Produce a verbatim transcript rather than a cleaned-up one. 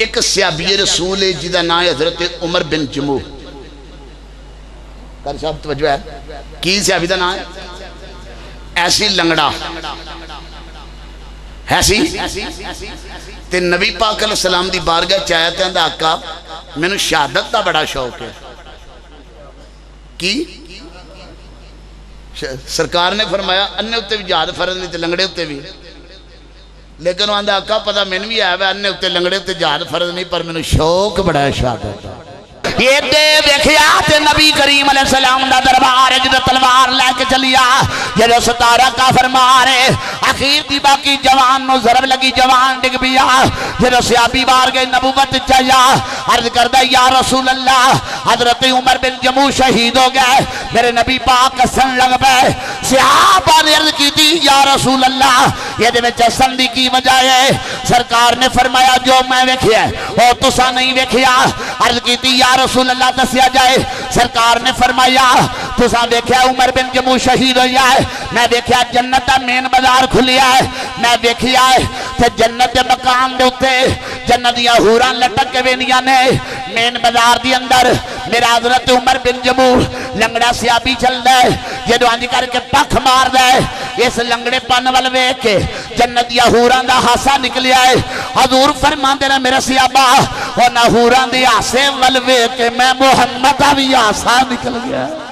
ایک صحابی رسول ہے جدہ نام حضرت عمر بن جموح. کر صاحب توجہ ہے کی صحابی دا نام ہے؟ ایسی لنگڑا ایسی تے نبی پاک علیہ السلام دی بارگاہ چاہیا تے اندہ آقا میں نے شہادت دا بڑا شوق ہے. کی سرکار نے فرمایا انہیں اتے بھی جہاد فرض نہیں تے لنگڑے اتے بھی, لیکن وہ اندہ آقا پتہ میں نے بھی آیا ہے انہیں اتے لنگڑے اتے جہاد فرض نہیں پر میں نے شوق بڑا ہے شہادت دا. یہ دے دیکھیا نبی کریم علیہ السلام دا دربار جدہ تلوار لے کے چلیا جدہ ستارہ کا فرمارے اخیر دی باقی جوان نو ضرب لگی جوان ڈگ بیا جدہ صحابی بار گئے نبوت چاہیا عرض کردہ یا رسول اللہ حضرت عمر بن جموح شہید ہو گئے میرے نبی پاک سن لگ پہ صحابہ نے عرض کی تھی یا رسول اللہ یہ دے میں چسن دی کی وجہ ہے سرکار نے فرمایا جو میں ویکھیا وہ تسا نہیں ویکھیا عرض کی تھی یا رسول اللہ دسیا جائے سرکار نے فرمایا تسا دیکھیا عمر بن جموح شہید ہو جائے میں دیکھیا جنت مین بازار کھلیا ہے میں دیکھیا ہے کہ جنت مقام دے اتے جنت یا حوران لٹک کے وینیاں نے مین بازار دی اندر میرا حضرت عمر بن جموح لنگڑا سیابی چل دے یہ دوانی کر کے پکھ مار دے اس لنگڑے پن والوے کے جنت یا حوران دا حاسہ نکلیا ہے حضور فرمان دینا میرا سیابہ اور نہ حوران دی حاسے والوے کہ میں محمد بھی حاسہ نکل گیا